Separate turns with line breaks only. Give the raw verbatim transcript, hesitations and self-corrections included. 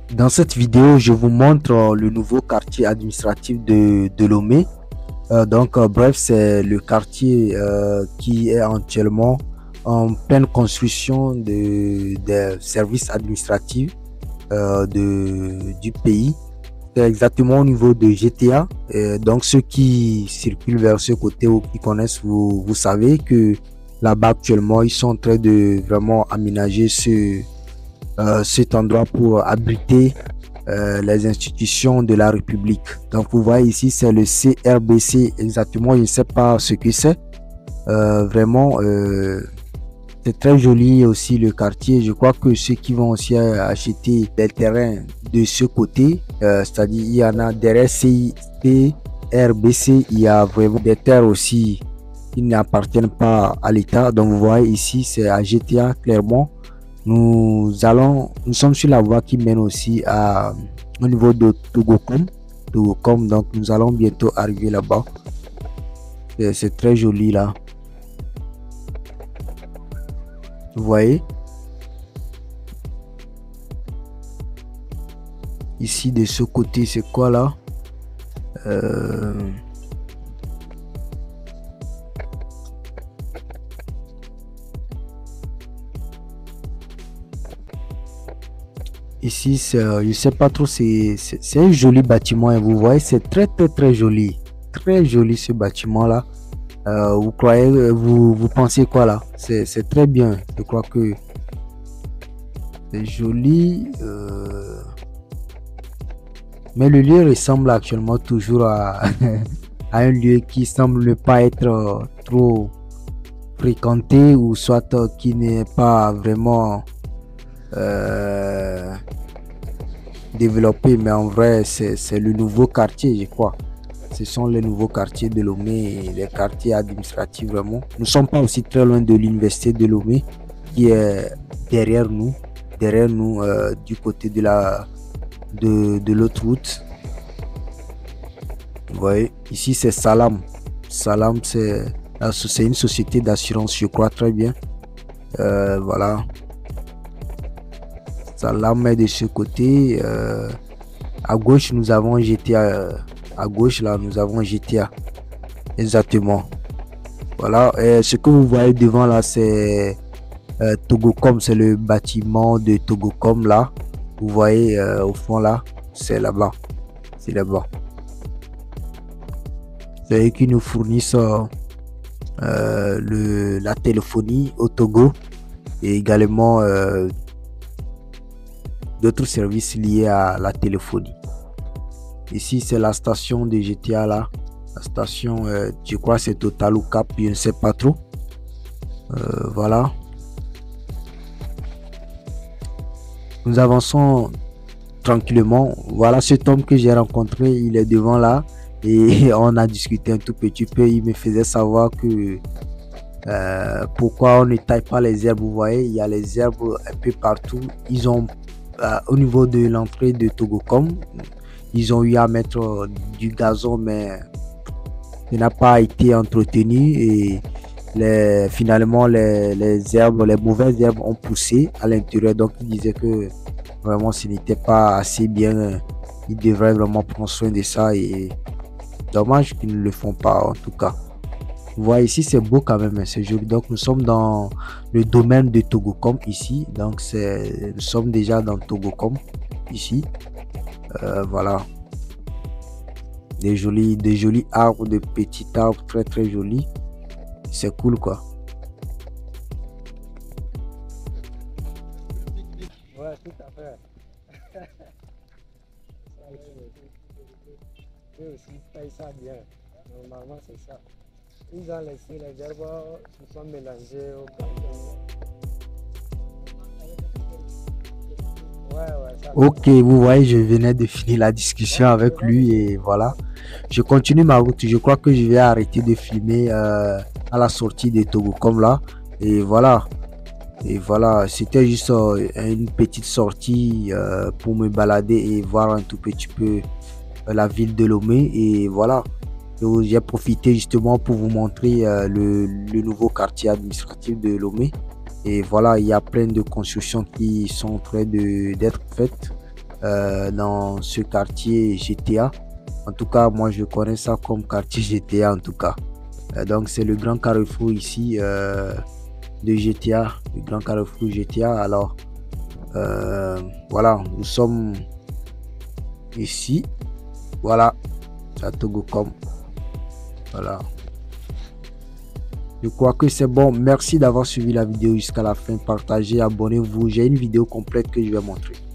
Dans cette vidéo, je vous montre euh, le nouveau quartier administratif de, de Lomé. Euh, donc, euh, bref, c'est le quartier euh, qui est actuellement en pleine construction de, des services administratifs euh, de, du pays. C'est exactement au niveau de G T A. Et donc, ceux qui circulent vers ce côté ou qui connaissent, vous, vous savez que là-bas actuellement, ils sont en train de vraiment aménager ce, euh, cet endroit pour abriter euh, les institutions de la République. Donc vous voyez ici, c'est le C R B C exactement, je ne sais pas ce que c'est. Euh, vraiment, euh, c'est très joli aussi le quartier. Je crois que ceux qui vont aussi acheter des terrains de ce côté, euh, c'est-à-dire il y en a derrière C R B C, il y a vraiment des terres aussi qui n'appartiennent pas à l'État. Donc vous voyez ici, c'est à G T A clairement. Nous allons, nous sommes sur la voie qui mène aussi à, au niveau de Togocom. Togocom, donc nous allons bientôt arriver là-bas. C'est très joli là. Vous voyez? Ici de ce côté, c'est quoi là? Euh... Ici, je sais pas trop, c'est un joli bâtiment et vous voyez, c'est très très très joli. Très joli ce bâtiment là. Euh, vous croyez, vous, vous pensez quoi là? C'est très bien. Je crois que c'est joli. Euh... Mais le lieu ressemble actuellement toujours à, à un lieu qui semble ne pas être euh, trop fréquenté ou soit euh, qui n'est pas vraiment euh, développé, mais en vrai c'est le nouveau quartier, je crois. Ce sont les nouveaux quartiers de Lomé, les quartiers administratifs vraiment. Nous ne sommes pas aussi très loin de l'université de Lomé qui est derrière nous, derrière nous euh, du côté de la de, de l'autre route. Vous voyez, ici c'est Salam. Salam, c'est une société d'assurance, je crois très bien. Euh, voilà. Salam est de ce côté. Euh, à gauche, nous avons G T A. Euh, à gauche, là, nous avons G T A. Exactement. Voilà. Et ce que vous voyez devant, là, c'est euh, Togocom. C'est le bâtiment de Togocom, là. Vous voyez euh, au fond, là, c'est là-bas. C'est là-bas. C'est eux qui nous fournissent euh, le, la téléphonie au Togo et également euh, d'autres services liés à la téléphonie. Ici, c'est la station de G T A là. La station, euh, je crois c'est Total ou Cap, je ne sais pas trop. Euh, voilà. Nous avançons tranquillement. Voilà cet homme que j'ai rencontré, il est devant là. Et on a discuté un tout petit peu. Il me faisait savoir que euh, pourquoi on ne taille pas les herbes. Vous voyez, il y a les herbes un peu partout. Ils ont euh, au niveau de l'entrée de Togocom, ils ont eu à mettre euh, du gazon, mais il n'a pas été entretenu et les, finalement les, les herbes, les mauvaises herbes ont poussé à l'intérieur. Donc il disait que vraiment ce n'était pas assez bien. Ils devraient vraiment prendre soin de ça et dommage qu'ils ne le font pas en tout cas. Vous voyez ici c'est beau quand même, c'est joli. Donc nous sommes dans le domaine de Togocom ici. Donc c'est nous sommes déjà dans Togocom ici. Euh, voilà. Des jolis, des jolis arbres, de petits arbres très très jolis. C'est cool quoi.
Ouais, tout à fait. Eux aussi payent ça bien. Normalement, c'est ça. Ils ont laissé les herbes se sont mélangées au canton. Ouais, ouais, ça
ok, vous voyez, je venais de finir la discussion avec lui et voilà. Je continue ma route. Je crois que je vais arrêter de filmer euh, à la sortie de Togocom là. Et voilà. Et voilà, c'était juste euh, une petite sortie euh, pour me balader et voir un tout petit peu euh, la ville de Lomé. Et voilà, j'ai profité justement pour vous montrer euh, le, le nouveau quartier administratif de Lomé. Et voilà, il y a plein de constructions qui sont en train d'être faites. euh, dans ce quartier G T A. En tout cas, moi je connais ça comme quartier G T A en tout cas. Euh, donc c'est le grand carrefour ici euh, de G T A, le grand carrefour G T A. Alors euh, voilà, nous sommes ici. Voilà, à Togocom. Voilà. Je crois que c'est bon. Merci d'avoir suivi la vidéo jusqu'à la fin. Partagez, abonnez-vous. J'ai une vidéo complète que je vais montrer.